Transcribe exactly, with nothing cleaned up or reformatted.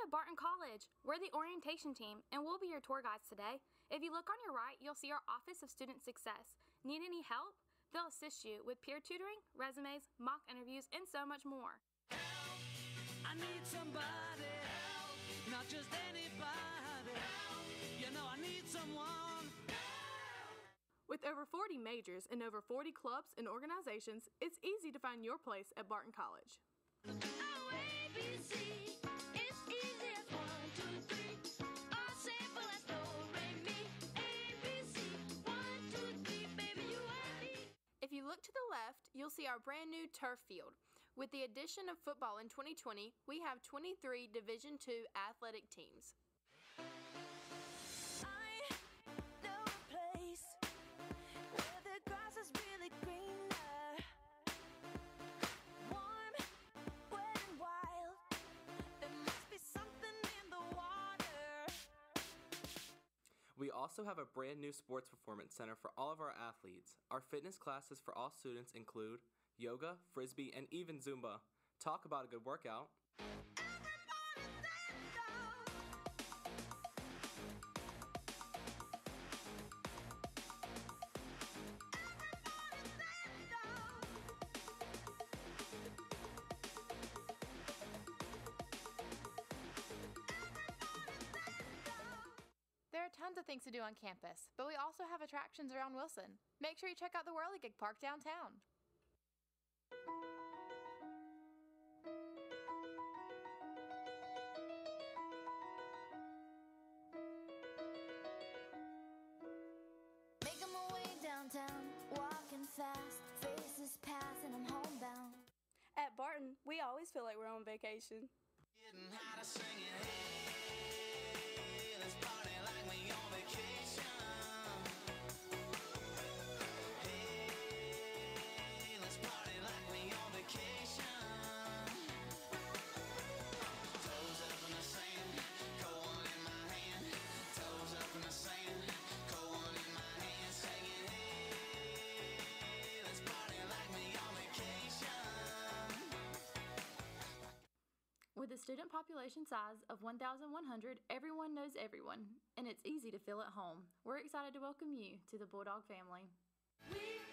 to Barton College. We're the orientation team, and we'll be your tour guides today. If you look on your right, you'll see our Office of Student Success. Need any help? They'll assist you with peer tutoring, resumes, mock interviews, and so much more. Help! I need somebody help! Not just anybody help! You know I need someone help! With over forty majors and over forty clubs and organizations, it's easy to find your place at Barton College. Oh, A B C. It's easy as one, two, three. Or simple as do, re, mi. A B C. One, two, three, baby, you and me. If you look to the left, you'll see our brand new turf field. With the addition of football in twenty twenty, we have twenty-three Division two athletic teams. I know a place where the grass is really greener, warm, wet and wild. There must be something in the water. We also have a brand new sports performance center for all of our athletes. Our fitness classes for all students include yoga, frisbee, and even Zumba. Talk about a good workout. There are tons of things to do on campus, but we also have attractions around Wilson. Make sure you check out the Whirligig Park downtown. Making my way downtown, walking fast, faces pass and I'm homebound. At Barton, we always feel like we're on vacation. Getting hot of singing, hey, let's party like we on vacation. Hey, let's party like we on vacation. Toes up in the sand, cold one in my hand. Toes up in the sand, cold one in my hand. Singing, hey, let's party like we on vacation. With a student population size of one thousand one hundred, everyone knows everyone, and it's easy to feel at home. We're excited to welcome you to the Bulldog family. We